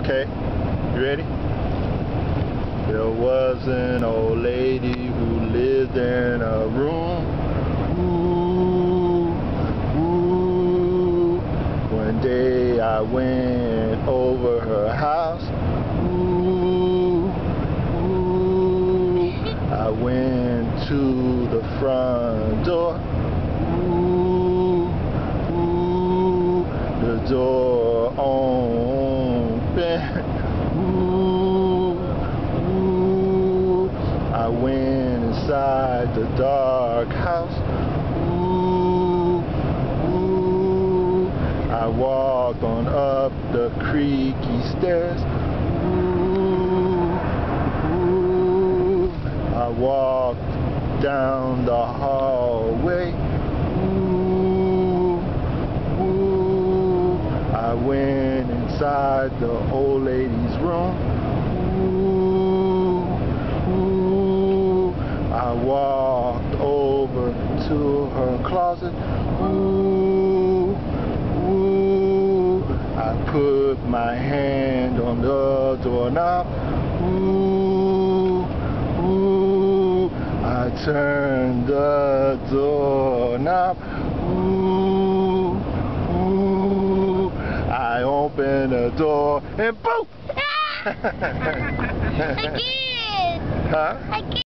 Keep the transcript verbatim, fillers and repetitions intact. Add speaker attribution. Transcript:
Speaker 1: Okay, you ready? There was an old lady who lived in a room. Ooh, ooh. One day I went over her house. Ooh, ooh. I went to the front door. Ooh, ooh. The door open. Ooh, ooh. I went inside the dark house. Ooh, ooh. I walked on up the creaky stairs. Ooh, ooh. I walked down the hallway. Ooh, ooh. I went inside the old lady's room. Ooh, ooh. I walked over to her closet. Ooh, ooh. I put my hand on the doorknob. Ooh, ooh. I turned the doorknob. Ooh, ooh. I opened the door and boom!
Speaker 2: I can't.
Speaker 1: Huh?
Speaker 2: I can't.